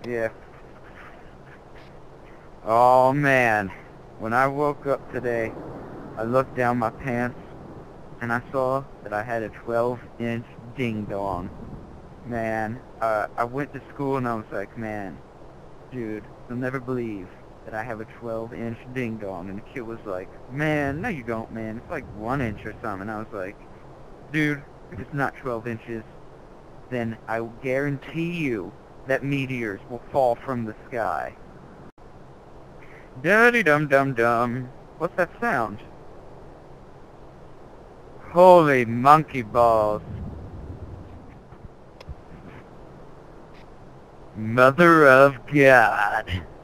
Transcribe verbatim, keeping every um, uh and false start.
Yeah. Oh man, when I woke up today, I looked down my pants and I saw that I had a twelve inch ding dong. Man, uh, I went to school and I was like, man, dude, you'll never believe that I have a twelve inch ding dong. And the kid was like, man, no you don't, man, it's like one inch or something. And I was like, dude, if it's not twelve inches, then I will guarantee you that meteors will fall from the sky. Dum-dum-dum-dum. What's that sound? Holy monkey balls. Mother of God.